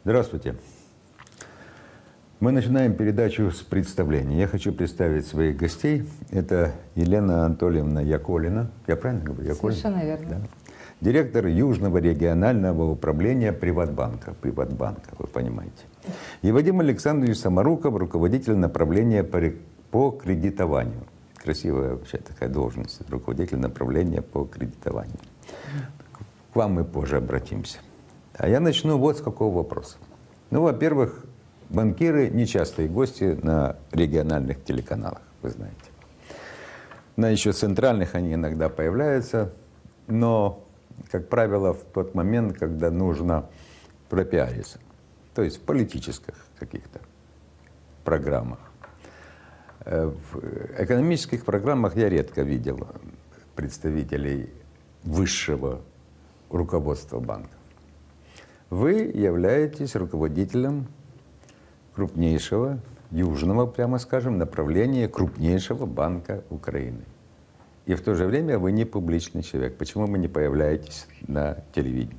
Здравствуйте. Мы начинаем передачу с представления. Я хочу представить своих гостей. Это Елена Анатольевна Яколина. Я правильно говорю? Яколина? Совершенно верно. Да. Директор Южного регионального управления Приватбанка. Приватбанка, вы понимаете. И Вадим Александрович Самаруков, руководитель направления по кредитованию. Красивая вообще такая должность. Руководитель направления по кредитованию. К вам мы позже обратимся. А я начну вот с какого вопроса. Ну, во-первых, банкиры нечастые гости на региональных телеканалах, вы знаете. На еще центральных они иногда появляются, но, как правило, в тот момент, когда нужно пропиариться, то есть в политических каких-то программах. В экономических программах я редко видел представителей высшего руководства банков. Вы являетесь руководителем крупнейшего, южного, прямо скажем, направления крупнейшего банка Украины. И в то же время вы не публичный человек. Почему вы не появляетесь на телевидении?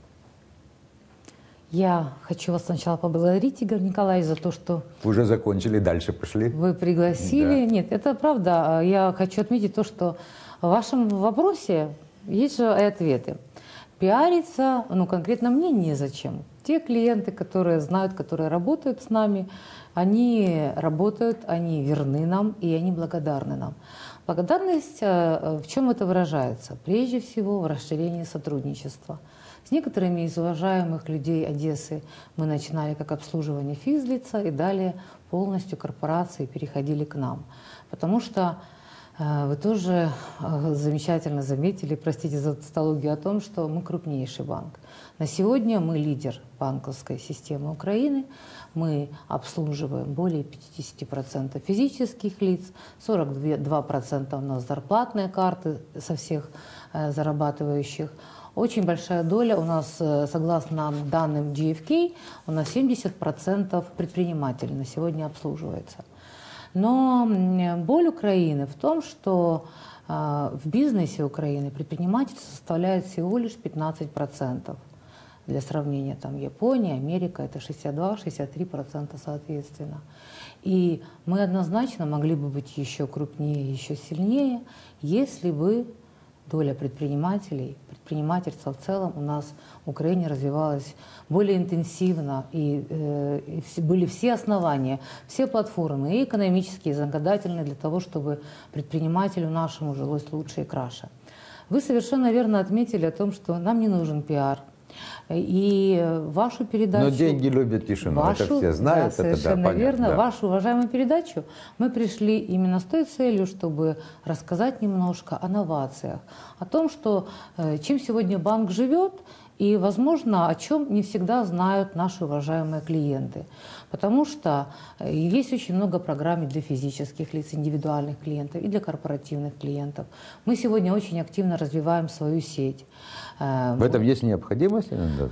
Я хочу вас сначала поблагодарить, Игорь Николаевич, за то, что... Уже закончили, дальше пошли. Вы пригласили. Да. Нет, это правда. Я хочу отметить то, что в вашем вопросе есть же и ответы. Пиариться, ну, конкретно мне незачем. Те клиенты, которые знают, которые работают с нами, они работают, они верны нам и они благодарны нам. Благодарность в чем это выражается? Прежде всего в расширении сотрудничества. С некоторыми из уважаемых людей Одессы мы начинали как обслуживание физлица и далее полностью корпорации переходили к нам. Потому что вы тоже замечательно заметили, простите за тавтологию, о том, что мы крупнейший банк. На сегодня мы лидер банковской системы Украины. Мы обслуживаем более 50% физических лиц, 42% у нас зарплатные карты со всех зарабатывающих. Очень большая доля у нас, согласно данным GfK, у нас 70% предпринимателей на сегодня обслуживается. Но боль Украины в том, что в бизнесе Украины предпринимательство составляет всего лишь 15%. Для сравнения, там Япония, Америка – это 62-63% соответственно. И мы однозначно могли бы быть еще крупнее, еще сильнее, если бы доля предпринимателей, предпринимательства в целом у нас в Украине развивалась более интенсивно, и были все основания, все платформы, и экономические, и законодательные, для того, чтобы предпринимателю нашему жилось лучше и краше. Вы совершенно верно отметили о том, что нам не нужен пиар. И вашу передачу... Но деньги любят тишину, это все знают. Да, совершенно верно. Да. Вашу уважаемую передачу мы пришли именно с той целью, чтобы рассказать немножко о новациях, о том, что, чем сегодня банк живет, и, возможно, о чем не всегда знают наши уважаемые клиенты. Потому что есть очень много программ для физических лиц, индивидуальных клиентов и для корпоративных клиентов. Мы сегодня очень активно развиваем свою сеть. В этом есть необходимость?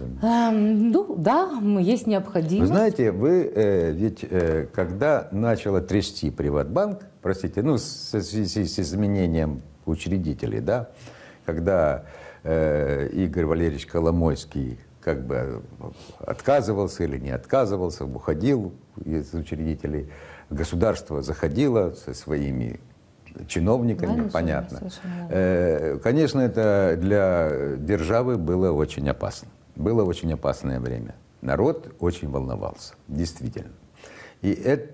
Ну, да, есть необходимость. Вы знаете, ведь когда начало трясти Приватбанк, простите, ну, в связи с изменением учредителей, да, когда Игорь Валерьевич Коломойский как бы отказывался или не отказывался, уходил из учредителей, государство заходило со своими чиновниками, понятно. Конечно, это для державы было очень опасно. Было очень опасное время. Народ очень волновался, действительно. И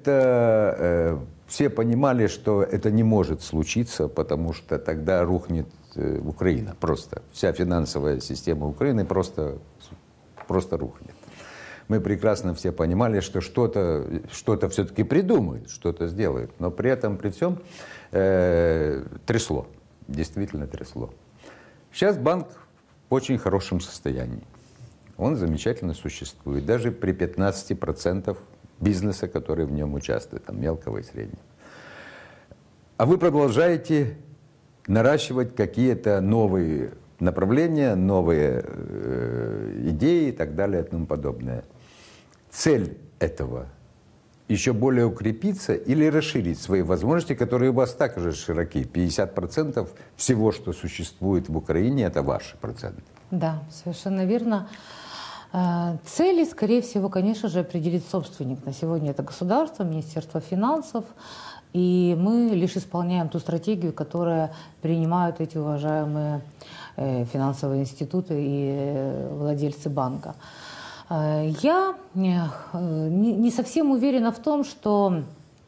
это все понимали, что это не может случиться, потому что тогда рухнет Украина просто. Вся финансовая система Украины просто рухнет. Мы прекрасно все понимали, что что-то все-таки придумают, что-то сделают. Но при этом, при всем, трясло. Действительно трясло. Сейчас банк в очень хорошем состоянии. Он замечательно существует. Даже при 15% бизнеса, который в нем участвует, там, мелкого и среднего. А вы продолжаете наращивать какие-то новые направления, новые идеи и так далее и тому подобное. Цель этого еще более укрепиться или расширить свои возможности, которые у вас так уже широки. 50% всего, что существует в Украине, это ваши проценты. Да, совершенно верно. Цели, скорее всего, конечно же, определит собственник. На сегодня это государство, Министерство финансов. И мы лишь исполняем ту стратегию, которую принимают эти уважаемые финансовые институты и владельцы банка. Я не совсем уверена в том, что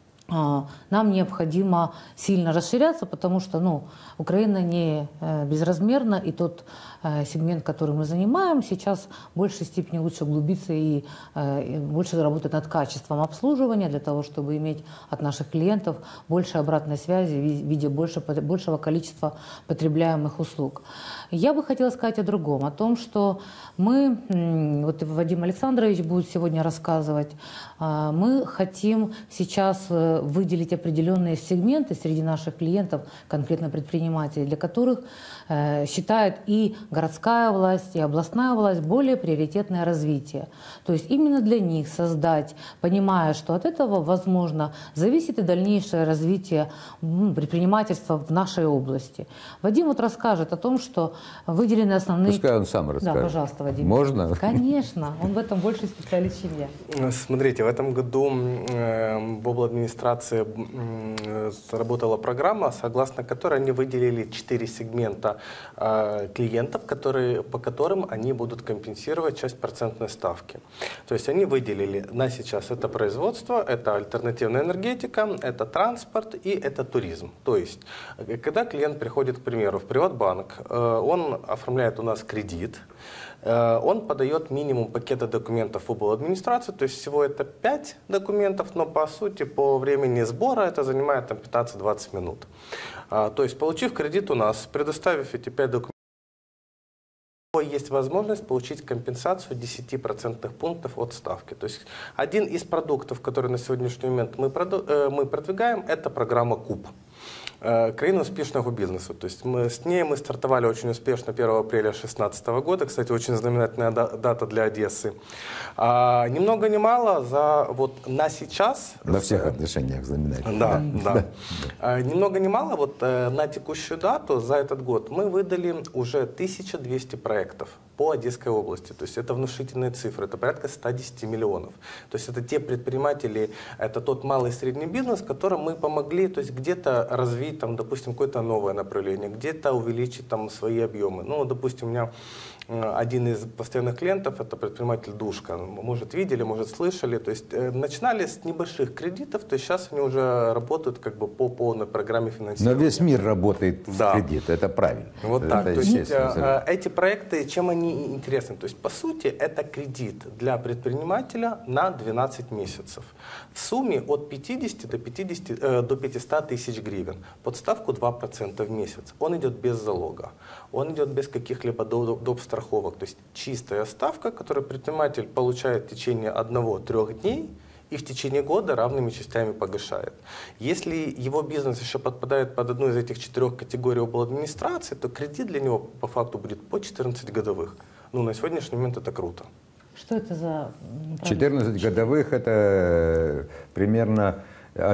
нам необходимо сильно расширяться, потому что Украина не безразмерна, и тот сегмент, который мы занимаем, сейчас в большей степени лучше углубиться и больше работать над качеством обслуживания, для того, чтобы иметь от наших клиентов больше обратной связи в виде большего количества потребляемых услуг. Я бы хотела сказать о другом, о том, что мы, вот Вадим Александрович будет сегодня рассказывать, мы хотим сейчас выделить определенные сегменты среди наших клиентов, конкретно предпринимателей, для которых считают и городская власть, и областная власть более приоритетное развитие. То есть именно для них создать, понимая, что от этого, возможно, зависит и дальнейшее развитие предпринимательства в нашей области. Вадим вот расскажет о том, что выделены основные... Пускай он сам расскажет. Да, пожалуйста, Вадим. Можно? Конечно, он в этом больше специалист, чем я. Смотрите, в этом году в обладминистрации заработала программа, согласно которой они выделили 4 сегмента клиентов, по которым они будут компенсировать часть процентной ставки. То есть они выделили на сейчас это производство, это альтернативная энергетика, это транспорт и это туризм. То есть, когда клиент приходит, к примеру, в Приватбанк, он оформляет у нас кредит, он подает минимум пакета документов в обладминистрацию, то есть всего это 5 документов, но по сути по времени сбора это занимает 15-20 минут. То есть получив кредит у нас, предоставив эти 5 документов, есть возможность получить компенсацию 10% пунктов от ставки. То есть один из продуктов, который на сегодняшний момент мы продвигаем, это программа КУП. Країна успешного бизнеса. То есть с ней мы стартовали очень успешно 1 апреля 2016 года. Кстати, очень знаменательная дата для Одессы. Ни много ни мало на сейчас... Во всех отношениях знаменательно. Да. Ни много ни мало на текущую дату за этот год мы выдали уже 1200 проектов по Одесской области. То есть это внушительные цифры, это порядка 110 миллионов. То есть это те предприниматели, это тот малый и средний бизнес, которым мы помогли, то есть где-то развить, допустим, какое-то новое направление, где-то увеличить свои объемы. Допустим, у меня один из постоянных клиентов, это предприниматель Душка. Может, видели, может, слышали. То есть начинали с небольших кредитов, то есть сейчас они уже работают по полной программе финансирования. Но весь мир работает в кредит, это правильно. Вот так. То есть эти проекты, чем они интересны? То есть, по сути, это кредит для предпринимателя на 12 месяцев. В сумме от 50 до 500 тысяч гривен. Под ставку 2% в месяц. Он идет без залога. Он идет без каких-либо доп. Страховок. То есть чистая ставка, которую предприниматель получает в течение 1-3 дней и в течение года равными частями погашает. Если его бизнес еще подпадает под одну из этих 4 категорий обладминистрации, то кредит для него по факту будет по 14 годовых. На сегодняшний момент это круто. Что это за... 14 годовых это примерно от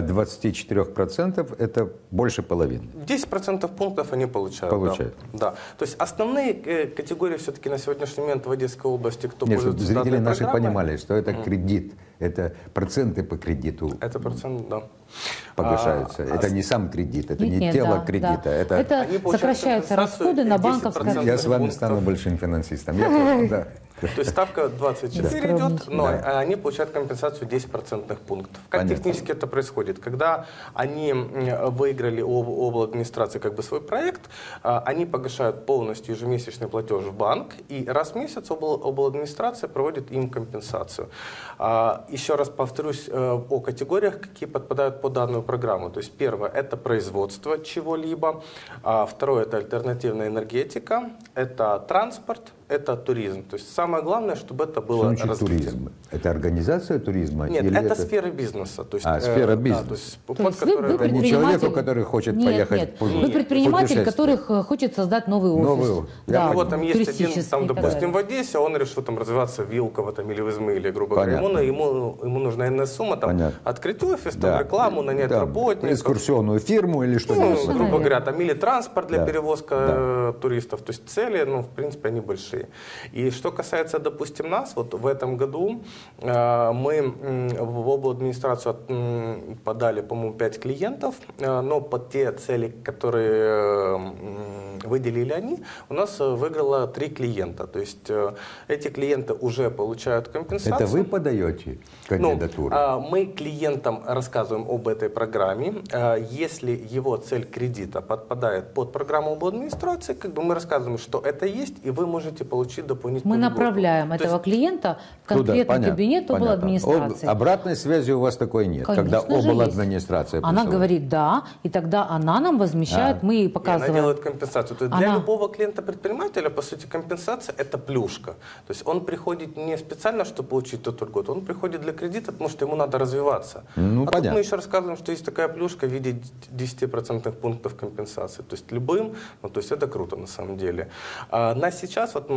24% это больше половины. 10% пунктов они получают. Да. То есть основные категории все-таки на сегодняшний момент в Одесской области, кто пользуется зрители данной наши программой, понимали, что это кредит, это проценты по кредиту. Это процент, да. Погашаются. Это не сам кредит, это не тело кредита. Да. Это сокращаются расходы на банковское. Я с вами стану большим финансистом. То есть ставка 24 идет, но они получают компенсацию 10% пунктов. Как технически это происходит? Когда они выиграли у обладминистрации свой проект, они погашают полностью ежемесячный платеж в банк, и раз в месяц обладминистрация проводит им компенсацию. Еще раз повторюсь о категориях, какие подпадают под данную программу. То есть первое – это производство чего-либо, второе – это альтернативная энергетика, это транспорт, это туризм. То есть самое главное, чтобы это было развитие. Туризм? Это организация туризма? Нет, это сфера бизнеса. То есть, сфера бизнеса. Да, то есть, вы не человеку, который хочет поехать. Нет. Вы предприниматель, который хочет создать новый офис. Там есть один, допустим, в Одессе, он решил развиваться в Вилково или в Измаиле, грубо говоря. Ему нужна иная сумма, открыть офис, рекламу, нанять работников. Экскурсионную фирму или что-нибудь. Грубо говоря, или транспорт для перевозки туристов. То есть цели, в принципе, они большие. информацией. И что касается, допустим, нас, вот в этом году мы в обладминистрацию подали, по-моему, 5 клиентов, но под те цели, которые выделили они, у нас выиграло 3 клиента. То есть эти клиенты уже получают компенсацию. Это вы подаете кандидатуру? Мы клиентам рассказываем об этой программе. Если его цель кредита подпадает под программу обладминистрации, как бы мы рассказываем, что это есть, и вы можете получить дополнительную Мы льготу. направляем этого клиента в конкретный кабинет обладминистрации. Обратной связи у вас такой нет, Конечно когда же обладминистрация Она говорит «да», и тогда она нам возмещает, мы ей показываем. И она делает компенсацию. То есть для любого клиента-предпринимателя, по сути, компенсация – это плюшка. То есть он приходит не специально, чтобы получить эту льготу, он приходит для кредита, потому что ему надо развиваться. Тут мы еще рассказываем, что есть такая плюшка в виде 10% пунктов компенсации. То есть любым, ну, то есть это круто на самом деле. На сейчас, вот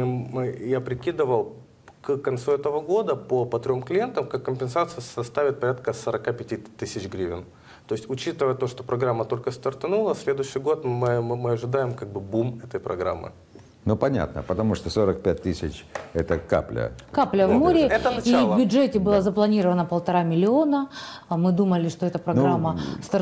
я прикидывал, к концу этого года по 3 клиентам как компенсация составит порядка 45 тысяч гривен. То есть, учитывая то, что программа только стартанула, в следующий год мы ожидаем как бы бум этой программы. Ну, понятно, потому что 45 тысяч – это капля. Капля в море. Это и в бюджете было запланировано 1,5 миллиона. Мы думали, что эта программа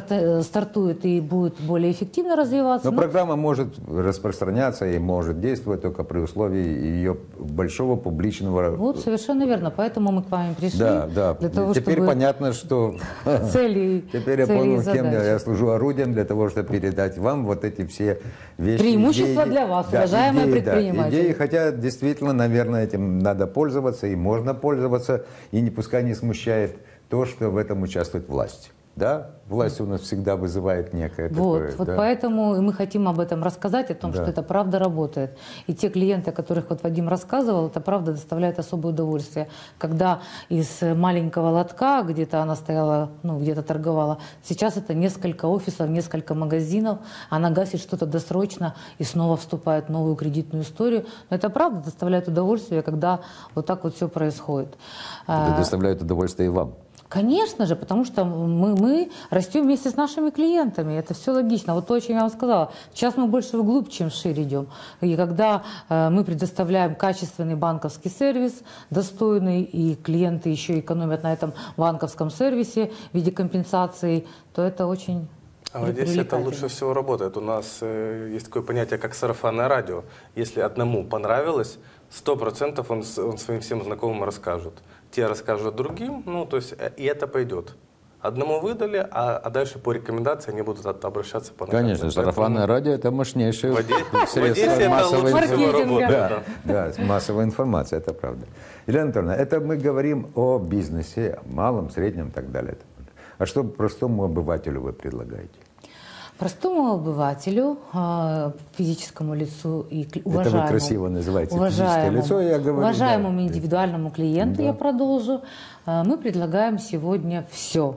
стартует и будет более эффективно развиваться. Но программа может распространяться и может действовать только при условии ее большого публичного… Вот, совершенно верно. Поэтому мы к вам пришли. Да. Для того, теперь чтобы понятно, что… Теперь я понял, кем я служу орудием для того, чтобы передать вам вот эти все вещи. Преимущества для вас, уважаемые предприниматели. Идеи, хотя действительно, наверное, этим надо пользоваться и можно пользоваться, и пускай не смущает то, что в этом участвует власть. Да? Власть у нас всегда вызывает некое такое. Вот поэтому мы хотим об этом рассказать, о том, что это правда работает. И те клиенты, о которых вот Вадим рассказывал, это правда доставляет особое удовольствие. Когда из маленького лотка, где-то она стояла, где-то торговала, сейчас это несколько офисов, несколько магазинов, она гасит что-то досрочно и снова вступает в новую кредитную историю. Но это правда доставляет удовольствие, когда вот так вот все происходит. Это доставляет удовольствие и вам. Конечно же, потому что мы растем вместе с нашими клиентами. Это все логично. Вот то, о чем я вам сказала. Сейчас мы больше вглубь, чем вширь идем. И когда мы предоставляем качественный банковский сервис, достойный, и клиенты еще экономят на этом банковском сервисе в виде компенсации, то это очень… А вот здесь это лучше всего работает. У нас есть такое понятие, как сарафанное радио. Если одному понравилось, 100% он своим всем знакомым расскажет. Те расскажут другим, то есть и это пойдет. Одному выдали, а дальше по рекомендации они будут обращаться по наказу. Конечно, сарафанное радио – это мощнейшее средство массовой информации. Да, массовая информация, это правда. Елена Анатольевна, это мы говорим о бизнесе, малом, среднем и так далее. А что простому обывателю вы предлагаете? Простому обывателю, физическому лицу и уважаемому, это вы красиво называете физическое лицо, я говорю. Уважаемому индивидуальному клиенту, я продолжу, мы предлагаем сегодня все.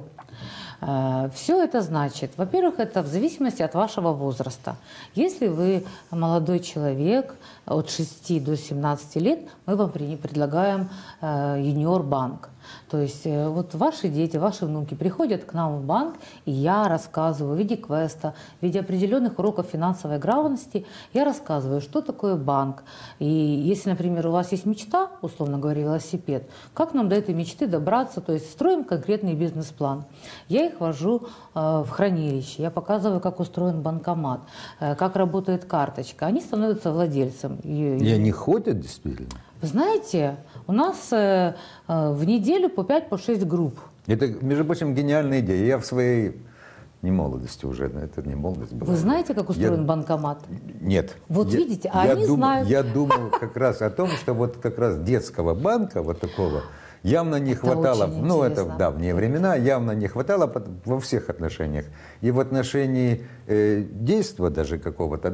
Все это значит, во-первых, это в зависимости от вашего возраста. Если вы молодой человек от 6 до 17 лет, мы вам предлагаем юниор-банк. То есть вот ваши дети, ваши внуки приходят к нам в банк, и я рассказываю в виде квеста, в виде определенных уроков финансовой грамотности, я рассказываю, что такое банк. И если, например, у вас есть мечта, условно говоря, велосипед, как нам до этой мечты добраться, то есть строим конкретный бизнес-план. Я их вожу в хранилище, я показываю, как устроен банкомат, как работает карточка. Они становятся владельцем. И они ходят действительно? Вы знаете, у нас в неделю по 5-6 групп. Это, между прочим, гениальная идея. Я в своей молодости уже, это не молодость была. Вы знаете, как устроен банкомат? Нет. Вот видите, они знают. Я думал как раз о том, что вот как раз детского банка, вот такого, явно не хватало, это в давние времена, явно не хватало во всех отношениях. И в отношении действия даже какого-то,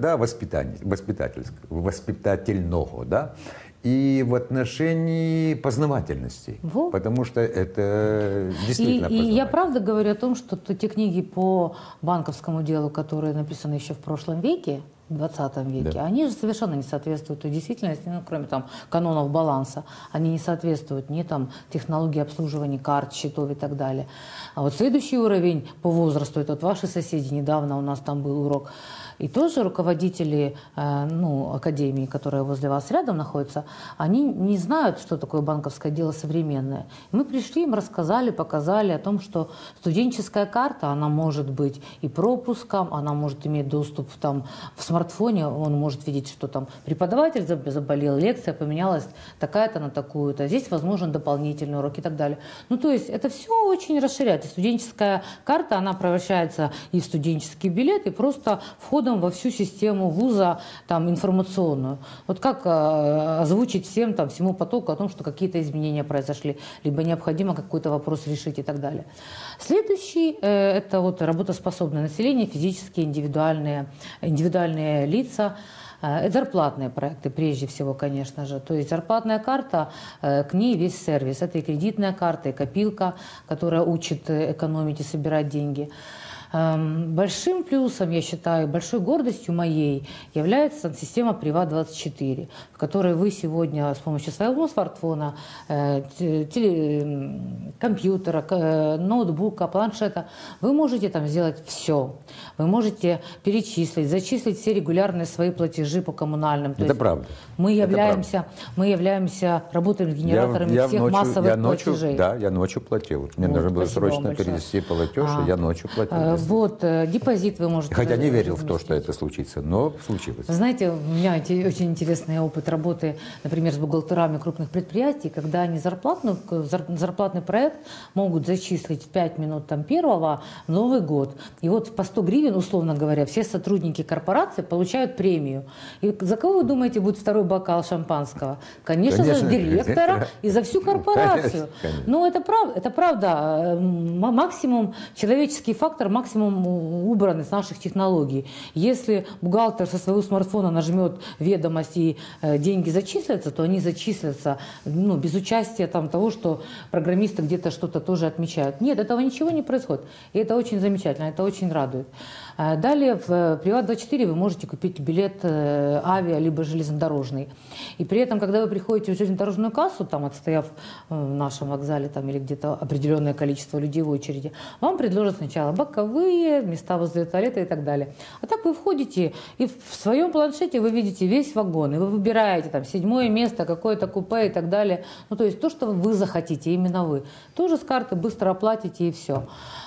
воспитательного, и в отношении познавательности, потому что это действительно И я правда говорю о том, что те книги по банковскому делу, которые написаны еще в прошлом веке, в 20 веке, Да. они же совершенно не соответствуют той действительности, ну, кроме там канонов баланса, они не соответствуют ни там технологии обслуживания карт, счетов и так далее. А вот следующий уровень по возрасту, это вот ваши соседи, недавно у нас там был урок, и тоже руководители академии, которая возле вас рядом находится, они не знают, что такое банковское дело современное. Мы пришли, им рассказали, показали о том, что студенческая карта, она может быть и пропуском, она может иметь доступ там, в смартфоне, он может видеть, что там преподаватель заболел, лекция поменялась такая-то на такую-то, здесь возможен дополнительный урок и так далее. Ну, то есть это все очень расширяет. И студенческая карта, она превращается и в студенческий билет, и просто входом во всю систему вуза там, информационную. Вот как озвучить всем, там, всему потоку о том, что какие-то изменения произошли, либо необходимо какой-то вопрос решить и так далее. Следующий это вот работоспособное население, физические, индивидуальные лица. Это зарплатные проекты, прежде всего, конечно же. То есть зарплатная карта, к ней весь сервис. Это и кредитная карта, и копилка, которая учит экономить и собирать деньги. Большим плюсом, я считаю, большой гордостью моей является система Приват24, в которой вы сегодня с помощью своего смартфона, компьютера, ноутбука, планшета, вы можете там сделать все. Вы можете перечислить, зачислить все регулярные свои платежи по коммунальным. Это правда. Мы являемся, работаем с генераторами всех массовых платежей. Да, я ночью платил. Мне нужно было срочно перевести платеж, и я ночью платил. Вот, депозит вы можете... Хотя не верил в то, что это случится, но случилось. Вы знаете, у меня очень интересный опыт работы, например, с бухгалтерами крупных предприятий, когда они зарплатный проект могут зачислить в 5 минут там, первого в Новый год. И вот по 100 гривен, условно говоря, все сотрудники корпорации получают премию. И за кого вы думаете будет второй бокал шампанского? Конечно же, директора и за всю корпорацию. Конечно. Но это правда. Максимум, человеческий фактор, максимум убраны с наших технологий. Если бухгалтер со своего смартфона нажмет ведомость и деньги зачислятся, то они зачислятся без участия того, что программисты где-то что-то тоже отмечают. Нет, этого ничего не происходит. И это очень замечательно, это очень радует. Далее в Приват24 вы можете купить билет авиа либо железнодорожный. И при этом, когда вы приходите в железнодорожную кассу, там, отстояв в нашем вокзале там, или где-то определенное количество людей в очереди, вам предложат сначала боковые, места возле туалета и так далее. А так вы входите, и в своем планшете вы видите весь вагон, и вы выбираете там 7-е место, какое-то купе и так далее. Ну, то есть то, что вы захотите, именно вы. Тоже с карты быстро оплатите и все.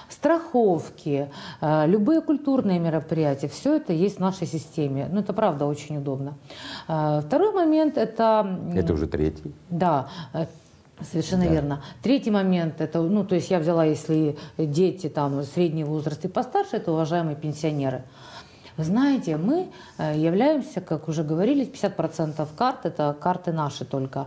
Страховки, любые культурные мероприятия, все это есть в нашей системе. Ну, это правда очень удобно. Второй момент это... Это уже третий. Да, совершенно верно. Третий момент, это, то есть я взяла, если дети там средний возраст и постарше, это уважаемые пенсионеры. Вы знаете, мы являемся, как уже говорили, 50% карт, это карты наши только,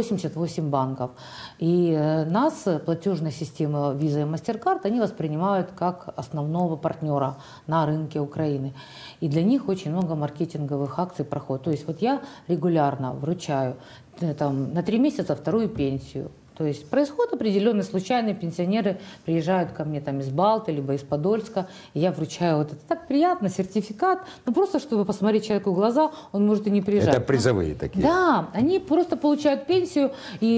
88 банков. И нас, платежные системы Visa и MasterCard, они воспринимают как основного партнера на рынке Украины. И для них очень много маркетинговых акций проходит. То есть вот я регулярно вручаю на 3 месяца вторую пенсию. То есть происходит определенные случайные пенсионеры приезжают ко мне там из Балты, либо из Подольска, и я вручаю вот это. Так приятно, сертификат, просто чтобы посмотреть человеку в глаза, он может и не приезжать. Это призовые такие. Да, они просто получают пенсию, и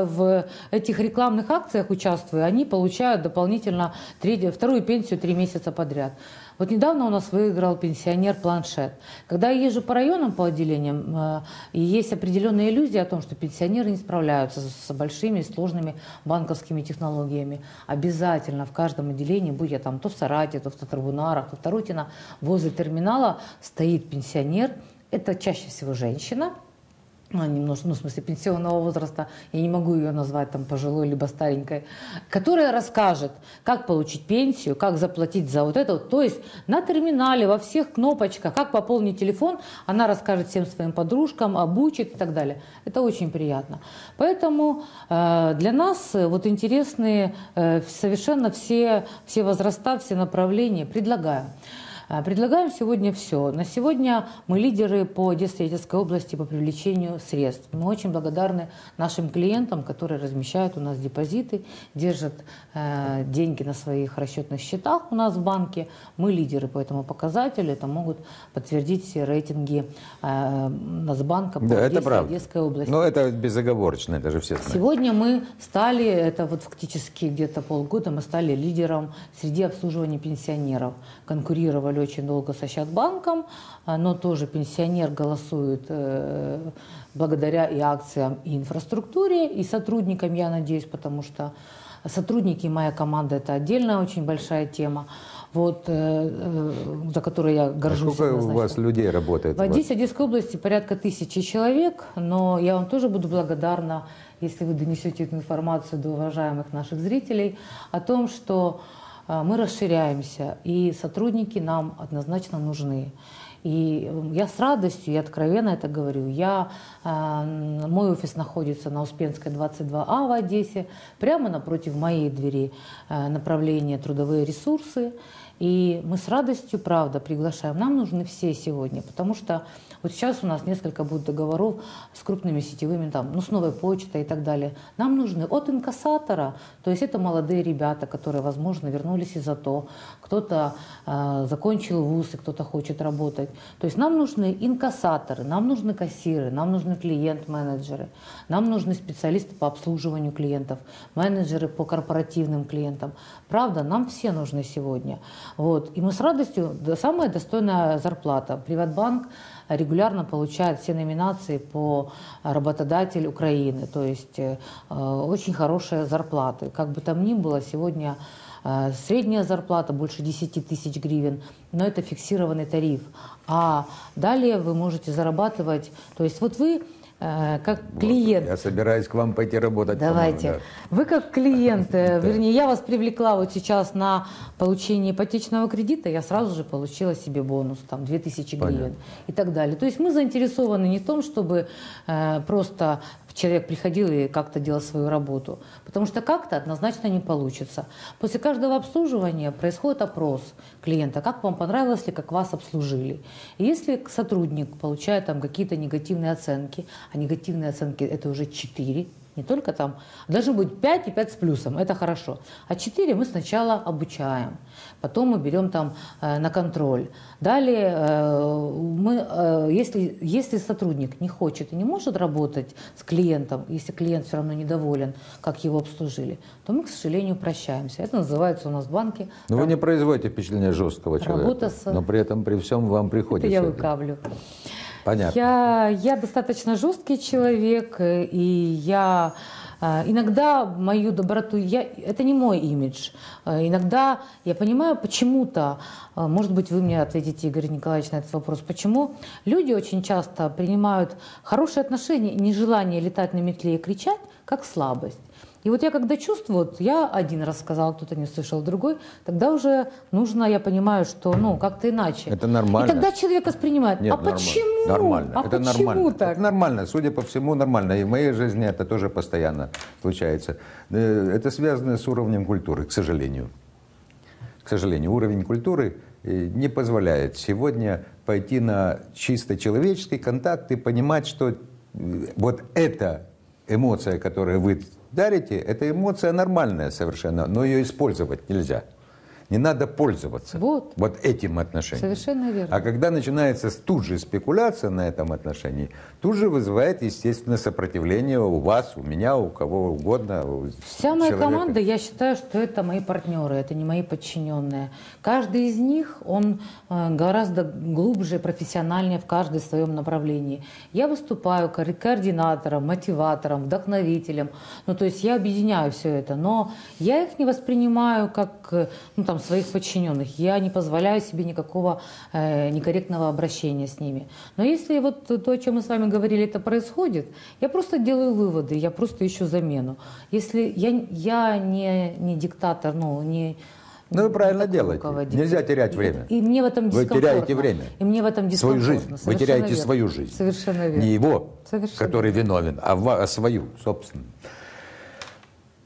в этих рекламных акциях участвуя, они получают дополнительно вторую пенсию 3 месяца подряд. Вот недавно у нас выиграл пенсионер планшет. Когда я езжу по районам, по отделениям, и есть определенная иллюзия о том, что пенсионеры не справляются с большими сложными банковскими технологиями, обязательно в каждом отделении, будь я там то в Сарате, то в Татарбунарах, то в Тарутино, возле терминала стоит пенсионер. Это чаще всего женщина. Немножко, в смысле пенсионного возраста, я не могу ее назвать там пожилой либо старенькой, которая расскажет, как получить пенсию, как заплатить за вот это. То есть на терминале, во всех кнопочках, как пополнить телефон, она расскажет всем своим подружкам, обучит и так далее. Это очень приятно. Поэтому для нас вот интересны совершенно все возраста, все направления. Предлагаю. Предлагаем сегодня все. На сегодня мы лидеры по Одесской и Одесской области по привлечению средств. Мы очень благодарны нашим клиентам, которые размещают у нас депозиты, держат деньги на своих расчетных счетах у нас в банке. Мы лидеры по этому показателю. Это могут подтвердить все рейтинги Нацбанка по Одесской и Одесской области. Но это безоговорочно, это же все знают. Сегодня мы стали, это вот фактически где-то полгода, мы стали лидером среди обслуживания пенсионеров. Конкурировали очень долго со Ощадбанком, но тоже пенсионер голосует благодаря и акциям, и инфраструктуре, и сотрудникам, я надеюсь, потому что сотрудники и моя команда – это отдельная очень большая тема, вот, за которую я горжусь. Сколько у вас людей работает? В Одессе, Одесской области порядка 1000 человек, но я вам тоже буду благодарна, если вы донесете эту информацию до уважаемых наших зрителей, о том, что мы расширяемся, и сотрудники нам однозначно нужны. И я с радостью и откровенно это говорю. Мой офис находится на Успенской, 22А в Одессе, прямо напротив моей двери направление трудовые ресурсы. И мы с радостью, правда, приглашаем. Нам нужны все сегодня, потому что вот сейчас у нас несколько будет договоров с крупными сетевыми, там, ну, с Новой почтой и так далее. Нам нужны от инкассатора, то есть это молодые ребята, которые, возможно, вернулись из АТО, кто-то закончил вуз и кто-то хочет работать. То есть нам нужны инкассаторы, нам нужны кассиры, нам нужны клиент-менеджеры, нам нужны специалисты по обслуживанию клиентов, менеджеры по корпоративным клиентам. Правда, нам все нужны сегодня. Вот. И мы с радостью, самая достойная зарплата. Приватбанк регулярно получает все номинации по работодатель Украины, то есть очень хорошие зарплаты. Как бы там ни было, сегодня средняя зарплата больше 10 000 гривен, но это фиксированный тариф. А далее вы можете зарабатывать, то есть вот вы как клиент. Я собираюсь к вам пойти работать. Давайте. Да. Вы как клиент, вернее, я вас привлекла вот сейчас на получение ипотечного кредита, я сразу же получила себе бонус, там, 2000 гривен и так далее. То есть мы заинтересованы не в том, чтобы просто человек приходил и как-то делал свою работу, потому что как-то однозначно не получится. После каждого обслуживания происходит опрос клиента, как вам понравилось ли, как вас обслужили. И если сотрудник получает там какие-то негативные оценки, а негативные оценки это уже 4, не только там, должно быть 5 и 5 с плюсом, это хорошо. А 4 мы сначала обучаем, потом мы берем там на контроль. Далее, если сотрудник не хочет и не может работать с клиентом, если клиент все равно недоволен, как его обслужили, то мы, к сожалению, прощаемся. Это называется у нас в банке. Но вы не производите впечатление жесткого человека, но при этом при всем вам приходится. Это я выкавлю. Понятно. Я достаточно жесткий человек, и я иногда мою доброту, это не мой имидж. Иногда я понимаю, почему-то, может быть, вы мне ответите, Игорь Николаевич, на этот вопрос, почему люди очень часто принимают хорошие отношения и нежелание летать на метле и кричать, как слабость. И вот я когда чувствую, вот я один раз сказал, кто-то не слышал, другой, тогда уже нужно, я понимаю, что, ну, как-то иначе. Это нормально. И тогда человек воспринимает, нет, почему? Нормально. А это почему нормально. так? Это нормально, судя по всему, нормально. И в моей жизни это тоже постоянно случается. Это связано с уровнем культуры, к сожалению. К сожалению, уровень культуры не позволяет сегодня пойти на чисто человеческий контакт и понимать, что вот эта эмоция, которую вы дарите, это эмоция нормальная совершенно, но ее использовать нельзя. Не надо пользоваться вот этим отношением. Совершенно верно. А когда начинается тут же спекуляция на этом отношении, тут же вызывает, естественно, сопротивление у вас, у меня, у кого угодно. Вся моя команда, я считаю, что это мои партнеры, это не мои подчиненные. Каждый из них, он гораздо глубже, профессиональнее в каждом своем направлении. Я выступаю координатором, мотиватором, вдохновителем. Ну, то есть я объединяю все это, но я их не воспринимаю как, ну, там, своих подчиненных. Я не позволяю себе никакого некорректного обращения с ними. Но если вот то, о чем мы с вами говорили, это происходит, я просто делаю выводы, я просто ищу замену. Если я не диктатор, ну, не... Ну, вы правильно делаете. Нельзя терять время. И мне в этом дискомфортно. Вы теряете время. И мне в этом дискомфортно. Свою жизнь. Вы теряете верно. Свою жизнь. Совершенно верно. Не его, совершенно который верно. виновен, а свою, собственно.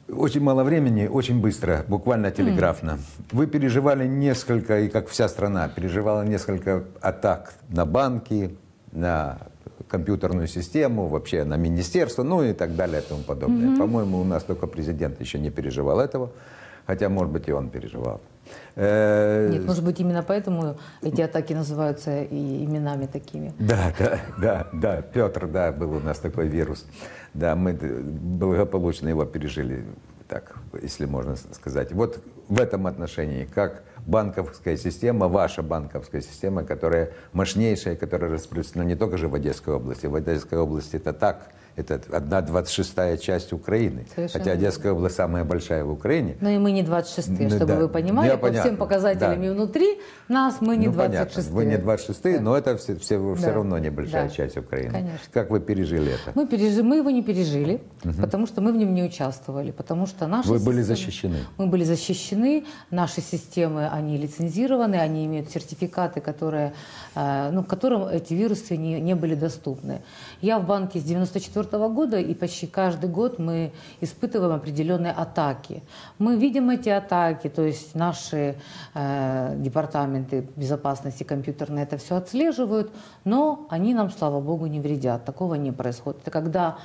Очень мало времени, очень быстро, буквально телеграфно. Вы переживали несколько, и как вся страна, переживала несколько атак на банки, на компьютерную систему, вообще на министерство, ну и так далее и тому подобное. По-моему, у нас только президент еще не переживал этого, хотя, может быть, и он переживал. Нет, может быть, именно поэтому эти атаки называются и именами такими. Да, Петр, да, был у нас такой вирус. Да, мы благополучно его пережили, так, если можно сказать. Вот в этом отношении, как банковская система, ваша банковская система, которая мощнейшая, которая распространена не только же в Одесской области. В Одесской области это так. Это 1/26 часть Украины. Совершенно хотя Одесская область самая большая в Украине. Но и мы не 26-е, чтобы да, вы понимали. Я по всем показателям и внутри нас мы не 26-е. Вы не 26-е, но это все Да. равно небольшая Да. часть Украины. Конечно. Как вы пережили это? Мы его не пережили, потому что мы в нем не участвовали, потому что наши Вы были системы- защищены. Мы были защищены, наши системы, они лицензированы, они имеют сертификаты, которые, которым эти вирусы не были доступны. Я в банке с 1994 года, и почти каждый год мы испытываем определенные атаки. Мы видим эти атаки, то есть наши департаменты безопасности компьютерные это все отслеживают, но они нам, слава богу, не вредят. Такого не происходит. Это когда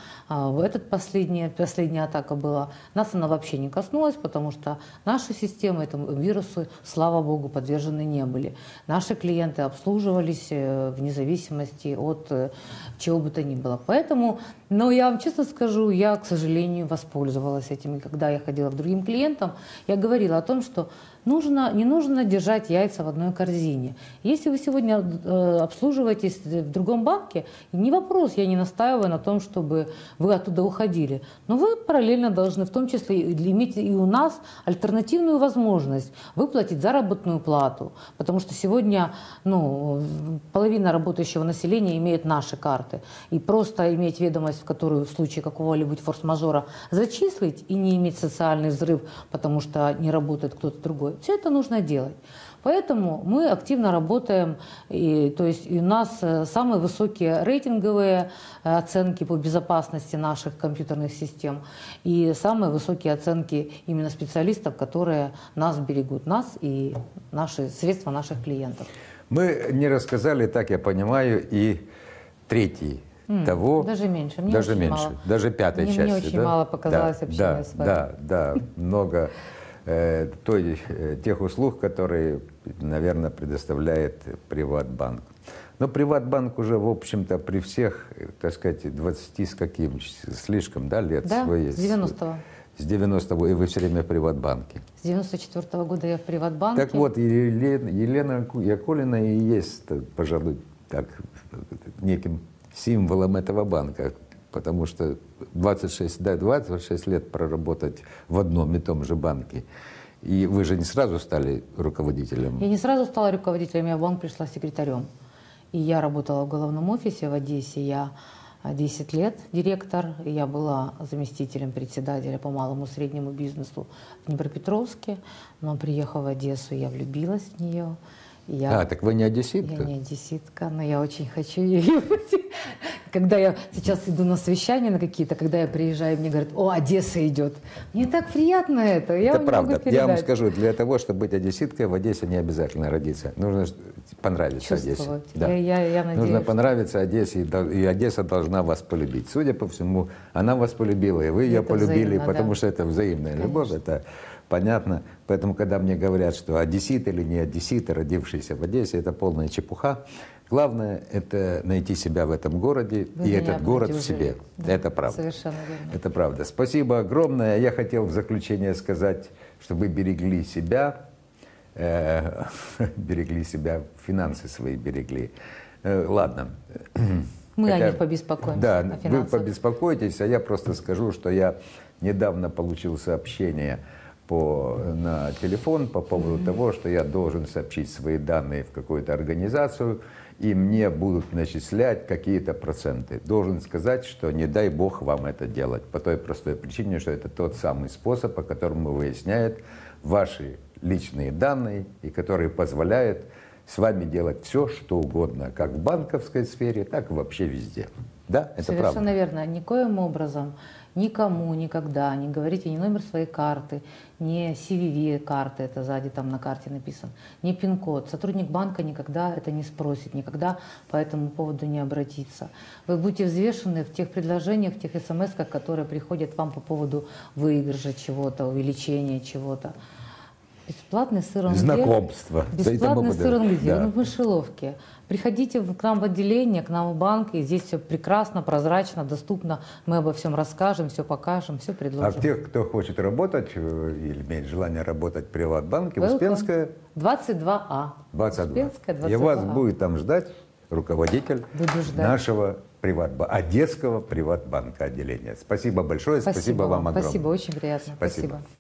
последняя атака была, нас она вообще не коснулась, потому что наши системы этому вирусу, слава богу, подвержены не были. Наши клиенты обслуживались вне зависимости от чего бы то ни было. Поэтому, но я вам честно скажу, я, к сожалению, воспользовалась этим. И когда я ходила к другим клиентам, я говорила о том, что не нужно держать яйца в одной корзине. Если вы сегодня обслуживаетесь в другом банке, не вопрос, я не настаиваю на том, чтобы вы оттуда уходили. Но вы параллельно должны в том числе иметь и у нас альтернативную возможность выплатить заработную плату. Потому что сегодня половина работающего населения имеет наши карты. И просто иметь ведомость, в которую в случае какого-либо форс-мажора зачислить и не иметь социальный взрыв, потому что не работает кто-то другой. Все это нужно делать. Поэтому мы активно работаем, то есть у нас самые высокие рейтинговые оценки по безопасности наших компьютерных систем и самые высокие оценки именно специалистов, которые нас берегут, нас и средства наших клиентов. Мы не рассказали, так я понимаю, и третий того. Даже меньше. Мне даже очень меньше. мало. Даже пятой части. Мне очень мало показалось общения с вами. Да, много тех услуг, которые, наверное, предоставляет Приватбанк. Но Приватбанк уже, в общем-то, при всех, так сказать, 20 с каким, слишком, да, лет своих. С 90-го. С 90-го, и вы все время в Приватбанке. С 94-го года я в Приватбанке. Так вот, Елена Якулина и есть, пожалуй, так, неким символом этого банка. Потому что 26 лет проработать в одном и том же банке. И вы же не сразу стали руководителем. Я не сразу стала руководителем, я в банк пришла секретарем. И я работала в головном офисе в Одессе. Я 10 лет директор. Я была заместителем председателя по малому и среднему бизнесу в Днепропетровске. Но приехав в Одессу, я влюбилась в нее. Так вы не одесситка? Я не одесситка, но я очень хочу ее быть. Когда я сейчас иду на совещания на какие-то, когда я приезжаю, мне говорят: о, Одесса идет. Мне так приятно это. Я Это вам правда. могу передать. Я вам скажу, для того, чтобы быть одесситкой, в Одессе не обязательно родиться. Нужно понравиться Одессе. Да. Я надеюсь, нужно понравиться Одессе, и Одесса должна вас полюбить. Судя по всему, она вас полюбила, и вы ее полюбили, взаимно, потому что это взаимная любовь. Это понятно. Поэтому, когда мне говорят, что одессит или не одессит, родившийся в Одессе, это полная чепуха. Главное – это найти себя в этом городе, и этот город в себе. Да, это правда. Совершенно верно. Это правда. Спасибо огромное. Я хотел в заключение сказать, что вы берегли себя, финансы свои берегли. Ладно. Мы о них побеспокоимся. Да, о вы побеспокойтесь, а я просто скажу, что я недавно получил сообщение на телефон по поводу того, что я должен сообщить свои данные в какую-то организацию, и мне будут начислять какие-то проценты. Должен сказать, что не дай бог вам это делать, по той простой причине, что это тот самый способ, по которому выясняет ваши личные данные, и который позволяет с вами делать все, что угодно, как в банковской сфере, так и вообще везде. Да, это Совершенно правда. верно. Никоим образом никому никогда не говорите ни номер своей карты, ни CVV карты, это сзади там на карте написано, ни пин-код. Сотрудник банка никогда это не спросит, никогда по этому поводу не обратится. Вы будете взвешены в тех предложениях, в тех смс-ках, которые приходят вам по поводу выигрыша чего-то, увеличения чего-то. Бесплатный сыр Знакомство. Бесплатный сыр где? Да. Он в мышеловке. Приходите к нам в отделение, к нам в банк, и здесь все прекрасно, прозрачно, доступно. Мы обо всем расскажем, все покажем, все А предложим. тех, кто хочет работать или имеет желание работать в Приватбанке, Welcome. Успенская, 22А. 22. Успенская, 22А. И вас будет там ждать руководитель Буду ждать. нашего Приватбанка, Одесского Приватбанка отделения. Спасибо большое, спасибо вам огромное. Спасибо, очень приятно. Спасибо. Спасибо.